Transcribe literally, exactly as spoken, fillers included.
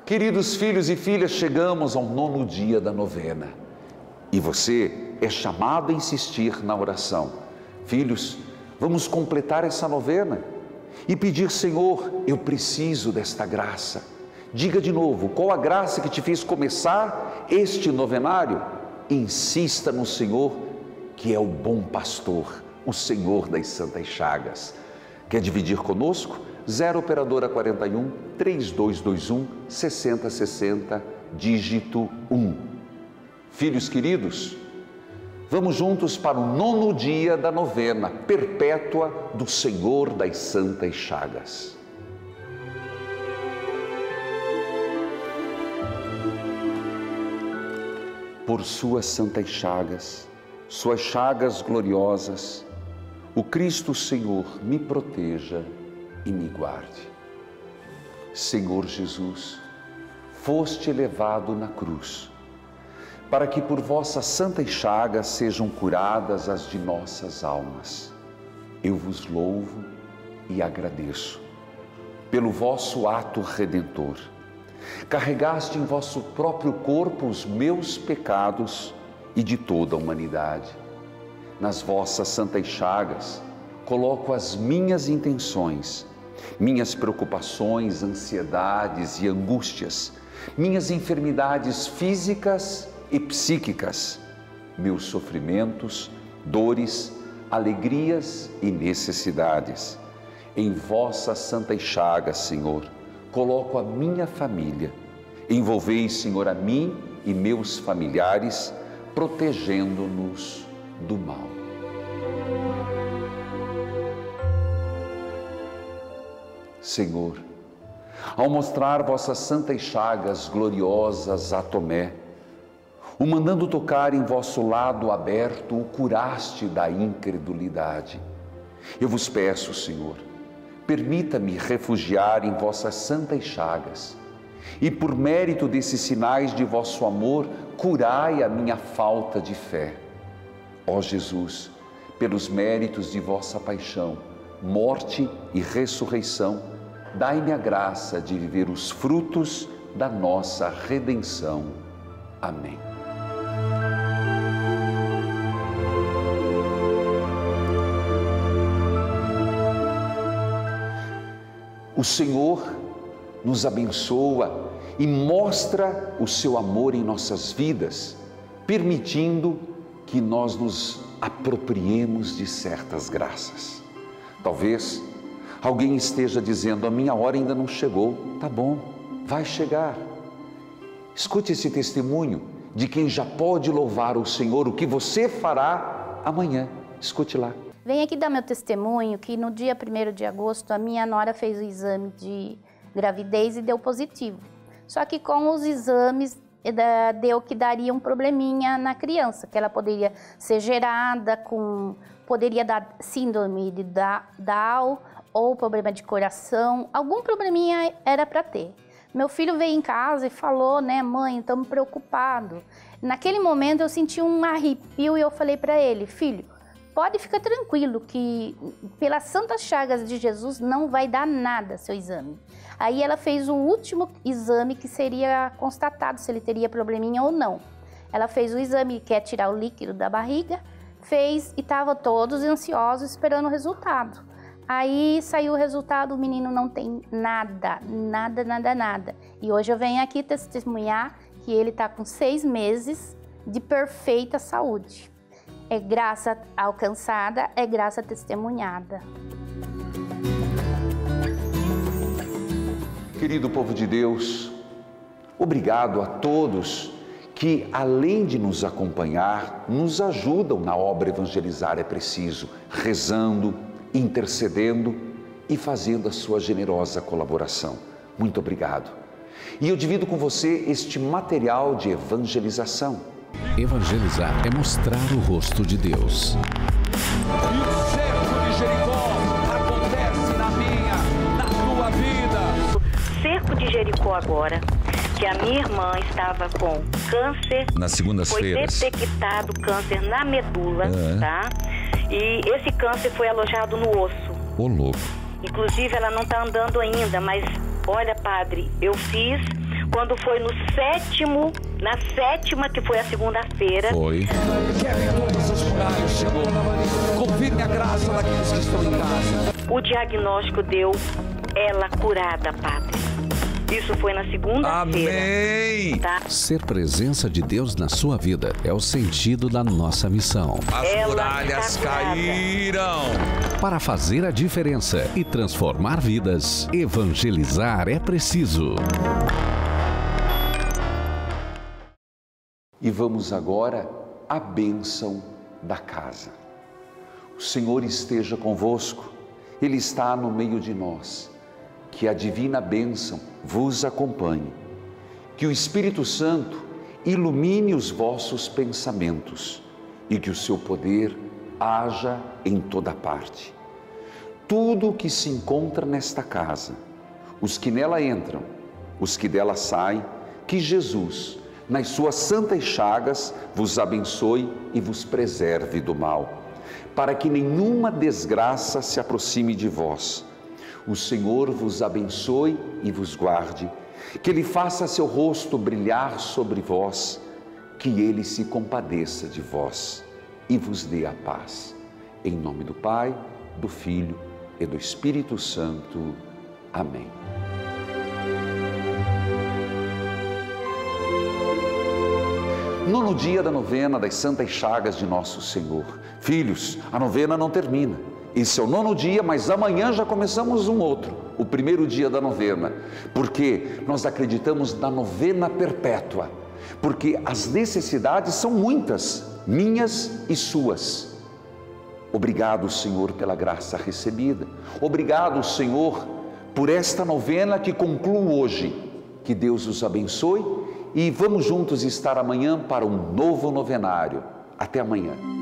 Queridos filhos e filhas, chegamos ao nono dia da novena e você é chamado a insistir na oração. Filhos, vamos completar essa novena e pedir: Senhor, eu preciso desta graça. Diga de novo, qual a graça que te fez começar este novenário? Insista no Senhor, que é o bom pastor, o Senhor das Santas Chagas. Quer dividir conosco? zero operadora quarenta e um, três dois dois um, sessenta sessenta, dígito um. Filhos queridos, vamos juntos para o nono dia da novena perpétua do Senhor das Santas Chagas. Por suas santas chagas, suas chagas gloriosas, o Cristo Senhor me proteja e me guarde. Senhor Jesus, foste levado na cruz, para que por vossas santas chagas sejam curadas as de nossas almas. Eu vos louvo e agradeço pelo vosso ato redentor. Carregaste em vosso próprio corpo os meus pecados e de toda a humanidade. Nas vossas santas chagas coloco as minhas intenções, minhas preocupações, ansiedades e angústias, minhas enfermidades físicas e psíquicas, meus sofrimentos, dores, alegrias e necessidades. Em vossas santas chagas, Senhor, coloco a minha família. Envolvei, Senhor, a mim e meus familiares, protegendo-nos do mal. Senhor, ao mostrar vossas santas chagas gloriosas a Tomé, o mandando tocar em vosso lado aberto, o curaste da incredulidade. Eu vos peço, Senhor, permita-me refugiar em vossas santas chagas e, por mérito desses sinais de vosso amor, curai a minha falta de fé. Ó Jesus, pelos méritos de vossa paixão, morte e ressurreição, dai-me a graça de viver os frutos da nossa redenção. Amém. O Senhor nos abençoa e mostra o seu amor em nossas vidas, permitindo que nós nos apropriemos de certas graças. Talvez alguém esteja dizendo: a minha hora ainda não chegou. Tá bom, vai chegar. Escute esse testemunho de quem já pode louvar o Senhor, o que você fará amanhã. Escute lá. Venho aqui dar meu testemunho que no dia primeiro de agosto a minha nora fez o exame de gravidez e deu positivo. Só que com os exames deu que daria um probleminha na criança, que ela poderia ser gerada com, poderia dar síndrome de Down ou problema de coração, algum probleminha era para ter. Meu filho veio em casa e falou, né, mãe, estamos preocupados. Naquele momento eu senti um arrepio e eu falei para ele: filho, pode ficar tranquilo que pelas santas chagas de Jesus não vai dar nada seu exame. Aí ela fez o último exame que seria constatado se ele teria probleminha ou não. Ela fez o exame que é tirar o líquido da barriga, fez e estavam todos ansiosos esperando o resultado. Aí saiu o resultado, o menino não tem nada, nada, nada, nada. E hoje eu venho aqui testemunhar que ele está com seis meses de perfeita saúde. É graça alcançada, é graça testemunhada. Querido povo de Deus, obrigado a todos que, além de nos acompanhar, nos ajudam na obra Evangelizar é Preciso, rezando, intercedendo e fazendo a sua generosa colaboração. Muito obrigado. E eu divido com você este material de evangelização. Evangelizar é mostrar o rosto de Deus. E o cerco de Jericó acontece na minha, na tua vida. Cerco de Jericó agora, que a minha irmã estava com câncer. Nas segundas-feiras. Foi detectado câncer na medula, é. tá? E esse câncer foi alojado no osso. Ô, louco. Inclusive ela não está andando ainda, mas olha, padre, eu fiz Quando foi no sétimo, na sétima, que foi a segunda-feira. Foi. Quebrem todos os muralhos, Senhor. Confirme a graça daqueles que estão em casa. O diagnóstico deu ela curada, Padre. Isso foi na segunda-feira. Amém. Tá? Ser presença de Deus na sua vida é o sentido da nossa missão. As Ela muralhas está curada. caíram. Para fazer a diferença e transformar vidas, evangelizar é preciso. E vamos agora à bênção da casa. O Senhor esteja convosco, Ele está no meio de nós. Que a divina bênção vos acompanhe. Que o Espírito Santo ilumine os vossos pensamentos e que o seu poder haja em toda parte. Tudo o que se encontra nesta casa, os que nela entram, os que dela saem, que Jesus, nas suas santas chagas, vos abençoe e vos preserve do mal, para que nenhuma desgraça se aproxime de vós. O Senhor vos abençoe e vos guarde, que Ele faça seu rosto brilhar sobre vós, que Ele se compadeça de vós e vos dê a paz. Em nome do Pai, do Filho e do Espírito Santo. Amém. Nono dia da novena das Santas Chagas de Nosso Senhor. Filhos, a novena não termina. Esse é o nono dia, mas amanhã já começamos um outro, o primeiro dia da novena, porque nós acreditamos na novena perpétua, porque as necessidades são muitas, minhas e suas. Obrigado, Senhor, pela graça recebida. Obrigado, Senhor, por esta novena que concluo hoje. Que Deus os abençoe e vamos juntos estar amanhã para um novo novenário. Até amanhã.